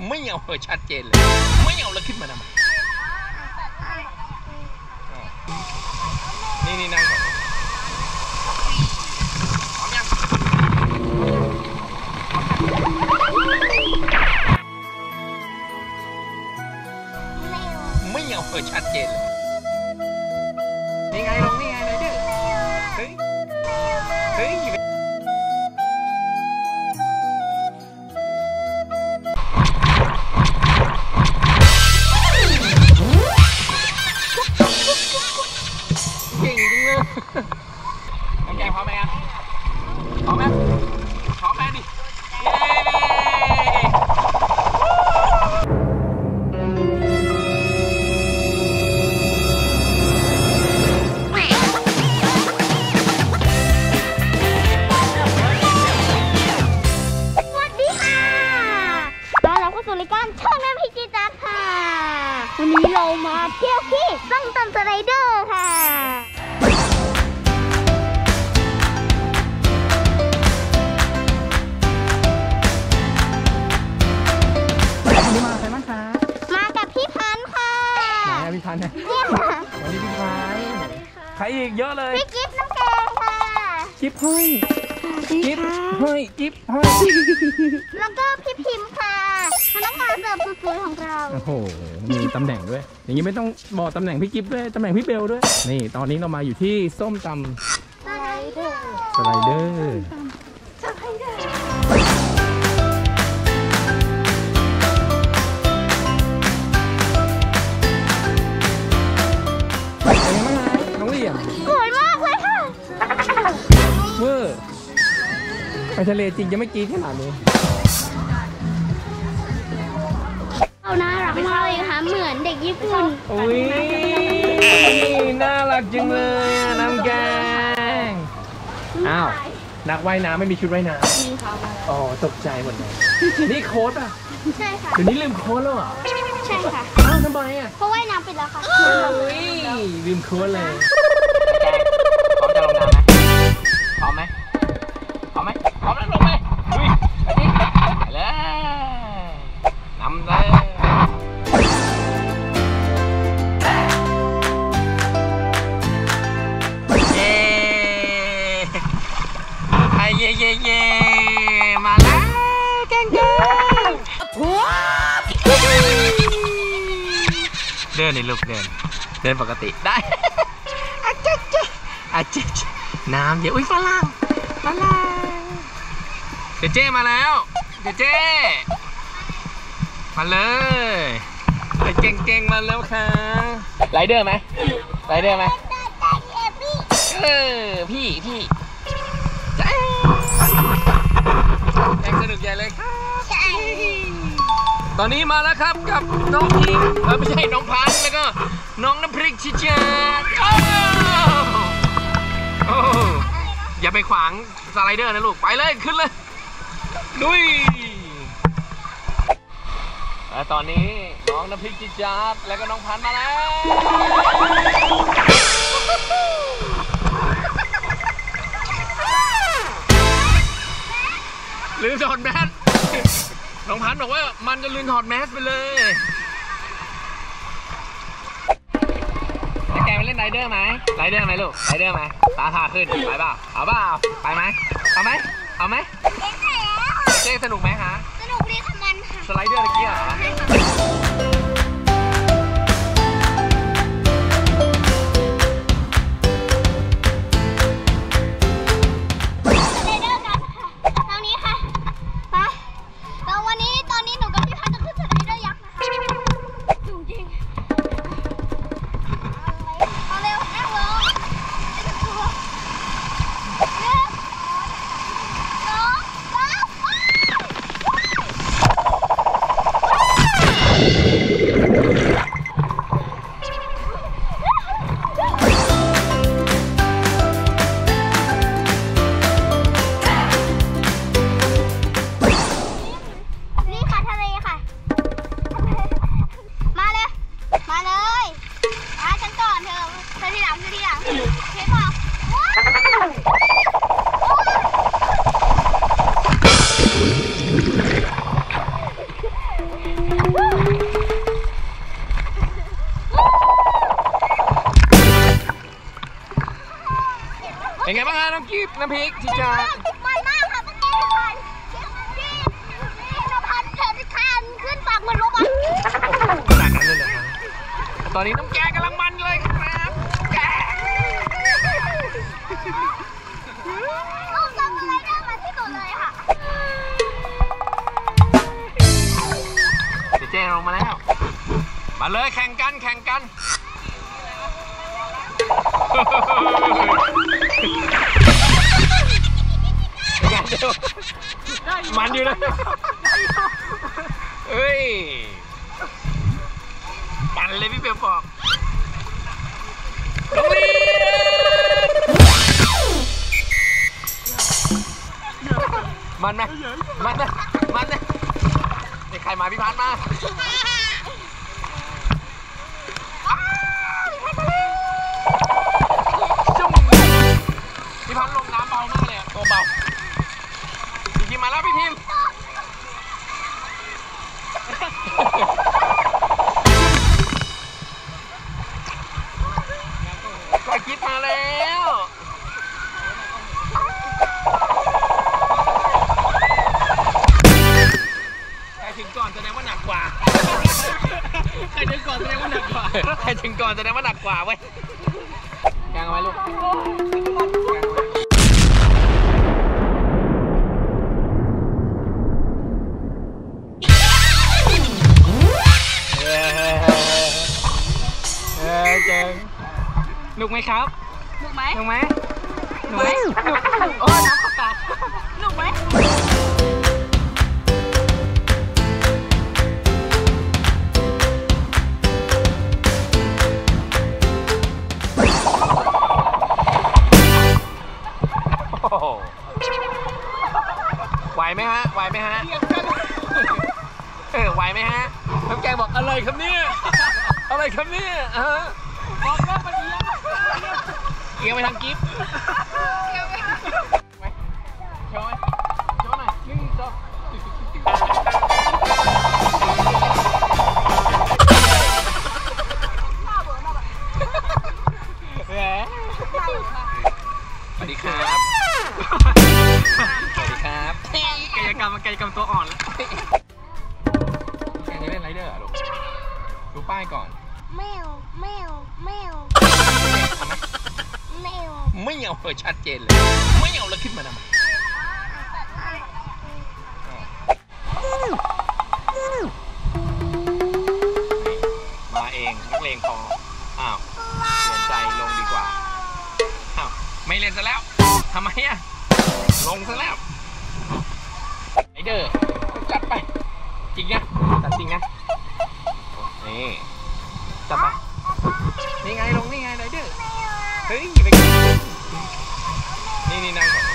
ไม่เอาชัดเจนเลยไม่เอาแล้วขึ้นมาทำไมนี่นั่งก่อนพร้อมยังไม่เอาชัดเจนเลยนี่ไงลงนี่ไงเลยดิเฮ้ยเก่งจังเลยน้ำแกงพร้อมไหมครับพร้อมไหมพร้อมไหมดิวันนี้เรามาเที่ยวที่ส้มตำสไลเดอร์ค่ะวันนี้มาใครบ้างคะมากับพี่พันธ์ค่ะไหนพี่พันธ์เนี่ยวันนี้พี่พันธ์ใครอีกเยอะเลยพี่กิ๊บน้ำแกงค่ะกิ๊บห้อยกิ๊บห้อยกิ๊บห้อยแล้วก็พี่พิมพ์ค่ะพนักงานเสิร์ฟสวยๆของเราโอ้โหมีตำแหน่งด้วยอย่างนี้ไม่ต้องบอกตำแหน่งพี่กิ๊บด้วยตำแหน่งพี่เบลด้วยนี่ตอนนี้เรามาอยู่ที่ส้มตำสไลเดอร์เป็นไงบ้างคะน้องเหลี่ยมสวยมากเลยค่ะเวอร์ไปทะเลจริงจะไม่กรี๊ดขนาดนี้น่ารักมากเลยค่ะเหมือนเด็กญี่ปุ่นอุ้ยน่ารักจังเลยน้ำแกงอ้าวนักว่ายน้ำไม่มีชุดว่ายน้ำอ๋อตกใจหมดเลยนี่โค้ดอ่ะใช่ค่ะเดี๋ยวนี้ลืมโค้ดแล้วเหรอใช่ค่ะอ้าวทำไมอ่ะเพราะว่ายน้ำไปแล้วค่ะลืมโค้ดเลยพร้อมจะลงน้ำไหมพร้อมไหมพร้อมแล้วลงไหมลุยไปดิไปเลยนำเลยเย่มาแล้วแกงเดินในลูกเดินปกติได้อาเจ๊น้ำเยอะอุ้ยฝรั่งเจ๊มาแล้วเจ๊มาเลยเก่งมาแล้วค่ะไรเดอร์ไหมพี่แข่งสนุกใหญ่เลยครับตอนนี้มาแล้วครับกับน้องพิมไม่ใช่น้องพันแล้วก็น้องน้ำพริกชิชาโอ้อย่าไปขวางสไลเดอร์นะลูกไปเลยขึ้นเลยลุยตอนนี้น้องน้ำพริกชิชาแล้วก็น้องพันมาแล้วลืมถอดแมสน้องพันบอกว่ามันจะลืมถอดแมสไปเลยแกไปเล่นไรเดอร์ไหมลูกไรเดอร์ไหมตาขาขึ้นไปเปล่าเอาเปล่าไปไหมเอาไหมเจ๊สนุกไหมคะสนุกดีค่ะมันค่ะสไลเดอร์ตะกี้เหรอเป็นไงบ้างฮะน้องกิ๊บน้ำพริกชิจามันมากค่ะเมื่อกี้พี่นภัสเห็นคันขึ้นปากเหมือนโรบอทขนาดนั้นเลยเหรอครับตอนนี้น้ำแกงกำลังมันเลยครับแกงลูกทำอะไรได้มาที่สุดเลยค่ะเจ๊ลงมาแล้วมาเลยแข่งกันมันอยู่นะเอ้ยกันเลยพี่เปียวบอกลงลีมันไหมเด็กใครมาพี่พันมาพี่พันลงน้ำเบามากเลยตัวเบาพี่พิมมาแล้วพี่พิมก็คิดมาแล้วใครถึงก่อนแสดงว่าหนักกว่าใครถึงก่อนแสดงว่าหนักกว่าเว้ยกางเอาไว้ลูกเจ๋งหนุกไหมครับหนุกไหมโอ้ยน้ำเข้าปากหนุกไหมไหวไหมฮะไหวไหมฮะน้ำแกงบอกอะไรครับเนี่ยบอกแม่ปะเอียงไปทางกิฟต์โชว์หน่อย1 2สวัสดีครับกายกรรมตัวอ่อนแล้วแกจะเล่นไรเดอร์ลูกดูป้ายก่อนไม่เอาชัดเจนเลยไม่เอาแล้วขึ้นมาทำไมมาเองนักเลงพออ้าวเปลี่ยนใจลงดีกว่าอ้าวไม่เล่นซะแล้วทำไมอ่ะลงซะแล้วไรเดอร์จัดไปจริงนะจัดจริงนะนี่จัดไปนี่ไงลงนี่ไงไรเดอร์เฮ้ยไปนี่นั่งก่อน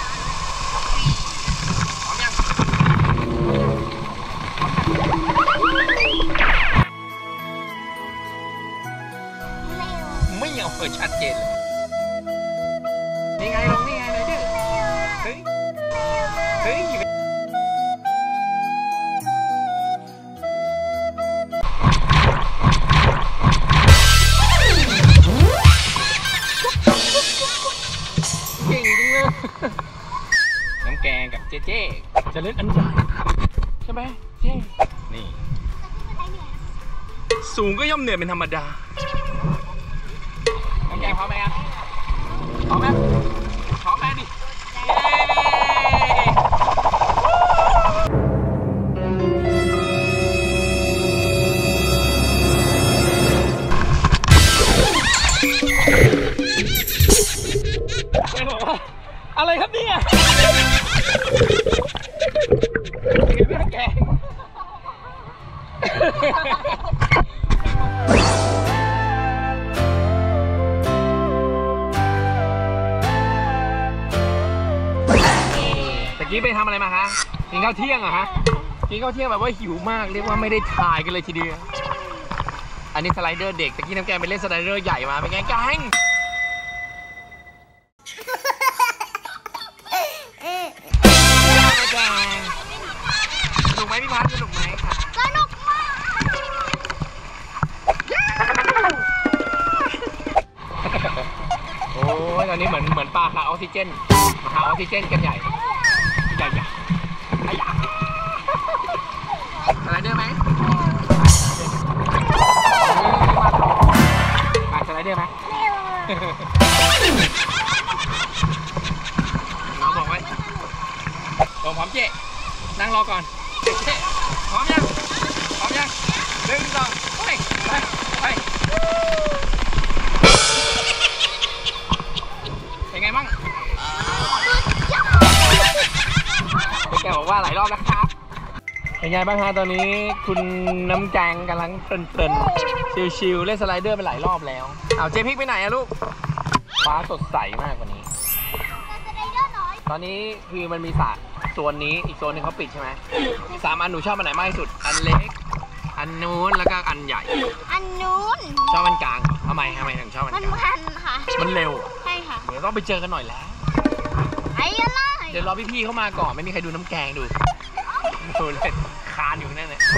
พร้อมยังไม่เอาชัดเจนเลยนี่ไงลงนี่ไงไรเดอร์เฮ้ยน้ำแกงกับเจ๊จะเล่นอันใหญ่ใช่ไหมเจ๊นี่สูงก็ย่อมเหนื่อยเป็นธรรมดาน้ำแกงพร้อมไหมครับพร้อมไหมดิอะไรครับเนี่ยแกงตะกี้ไปทำอะไรมาคะกินข้าวเที่ยงเหรอฮะกินข้าวเที่ยงแบบว่าหิวมากเรียกว่าไม่ได้ถ่ายกันเลยทีเดียวอันนี้สไลเดอร์เด็กตะกี้น้ำแกงไปเล่นสไลเดอร์ใหญ่มาเป็นไงแกงสนุกไหมพี่พัดสนุกไหมคะสนุกมากโอ้ยตอนนี้เหมือนปขาดออกซิเจนมาหาออกซิเจนกันใหญ่ใหญ่ใหญ่อะไรเด้อไหมอะไรเด้อไหมน้องบอกไว้พร้อมเจ๊นั่งรอก่อนเจ๊พร้อมยัง1 2ไปเป็นไงบ้างแกบอกว่าหลายรอบแล้วครับเป็นไงบ้างฮะตอนนี้คุณน้ำแกงกำลังเพลินชิลๆเล่นสไลเดอร์ไปหลายรอบแล้วเอาเจพิกไปไหนอะลูกฟ้าสดใสมากกว่านี้ตอนนี้คือมันมีสระโซนนี้อีกโซนนึงเขาปิดใช่ไหม3 อันหนูชอบอันไหนมากที่สุดอันเล็กอันนู้นแล้วก็อันใหญ่อันนู้นชอบอันกลางทำไมถึงชอบอันกลางมันค่ะมันเร็วใช่ค่ะเดี๋ยวต้องไปเจอกันหน่อยแล้วไอ้อะไรเดี๋ยวรอพี่ๆเข้ามาก่อนไม่มีใครดูน้ำแกงดูเล่นคานอยู่นั่นเลย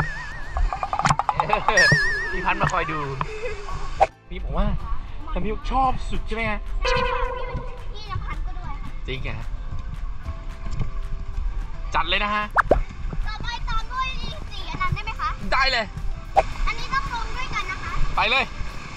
พี่พันมาคอยดูพี่บอกว่าแต่พี่ชอบสุดใช่ไหมฮะพี่น้ำพันก็ด้วยจริงเหรอจัดเลยนะฮะต่อไปตามด้วยสีอันนั้นได้ไหมคะได้เลยอันนี้ต้องลงด้วยกันนะคะไปเลย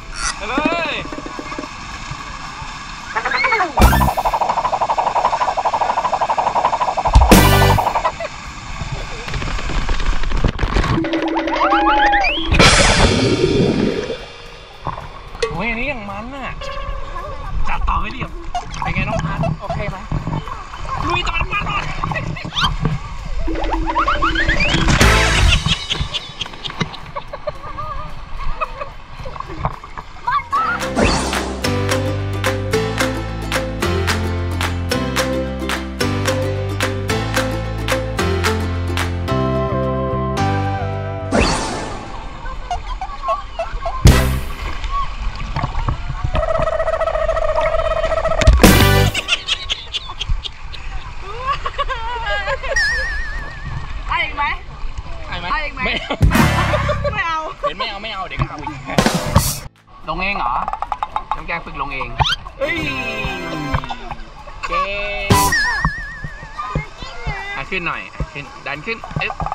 โอ้ยอันนี้อย่างมันน่ะจัดต่อให้เรียบเป็นไงน้องพันโอเคไหมลุยต่อมาเลยไม่เอาเห็นไม่เอาเดี๋ยวก็เอาอีกลงเองเหรอน้ำแกงฝึกลงเองเฮ้ยเก่งขึ้นหน่อยขึ้นดันขึ้น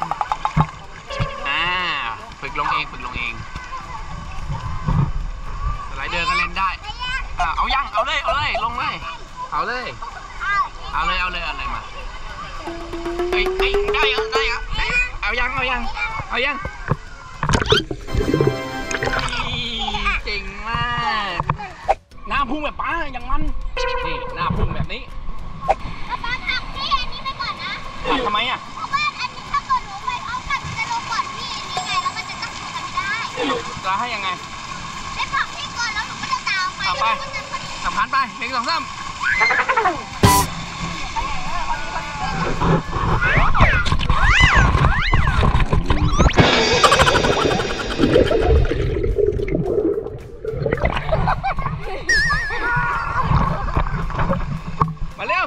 ฝึกลงเองสไลเดอร์ก็เล่นได้เอายังเอาเลยลงเลยเอาเลยมาได้เอายังเจ๋งมากหน้าพุ่งแบบป้าอย่างมันนี่หน้าพุ่งแบบนี้ป้าผักพี่อันนี้ไปก่อนนะผักทำไมอ่ะเพราะว่าอันนี้ถ้าเกิดหนูไปเอาผักจะลงก่อนพี่อันนี้ไงแล้วมันจะตั้งตัวกันได้เราให้ยังไงได้ผักพี่ก่อนแล้วหนูก็จะตามไปสัมพันธ์ไป1 2 3มาเร็ว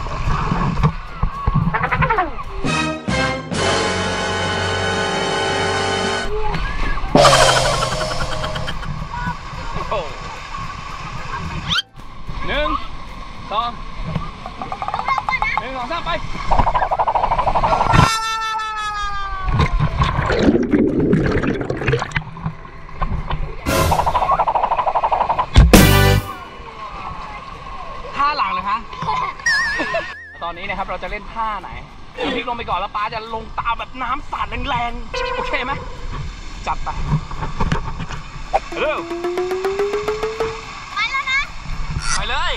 1 2 3ไปท่าหลังเลยคะตอนนี้นะครับเราจะเล่นท่าไหนพลิกลงไปก่อนแล้วป้าจะลงตามแบบน้ำสาดแรงๆโอเคไหมจัดไปเร็วไปแล้วนะไปเลย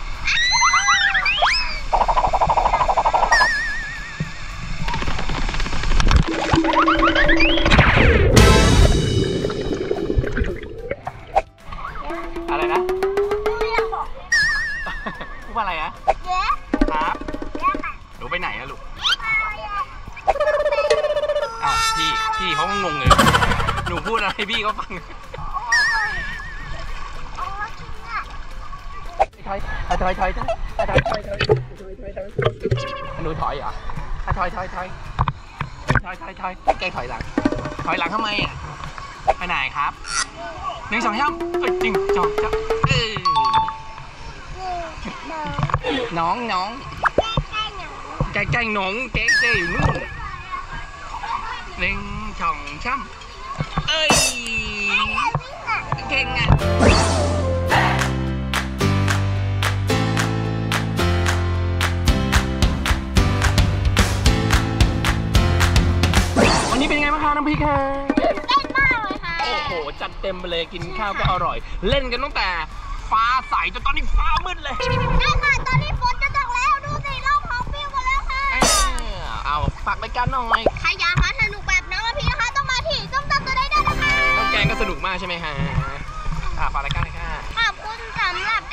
อะไรนะพูดว่าอะไรอะครับหนูไปไหนอะลูกอ้าวพี่เขาก็งงเลยหนูพูดอะไรพี่เขาฟังถอยหนูถอยเหรอถอยแกถอยหลังทำไมอ่ะไปไหนครับ1 2 3จริงจอน้องน้องใกล้ๆน้องเจ๊อยู่นู่นเล่งช่องช่ำเอ้ยเก่งอ่ะวันนี้เป็นไงบ้างคะน้ำพริกค่ะเต้นมากเลยค่ะโอ้โหจัดเต็มไปเลยกินข้าวก็อร่อย เล่นกันตั้งแต่ฟ้าใสจนตอนนี้ฟ้ามืดเลยได้ค่ะ ตอนนี้ฝนจะตกแล้ว ดูสิร่องท้องปิ้วหมดแล้วค่ะเอาฝากรายการหน่อยใครอยากมาสนุกแบบน้องกับพี่นะคะ ต้องมาที่ส้มตำตัวได้นะคะน้องแกงก็สนุกมากใช่ไหมคะฝากรายการเลยค่ะขอบคุณสำหรับ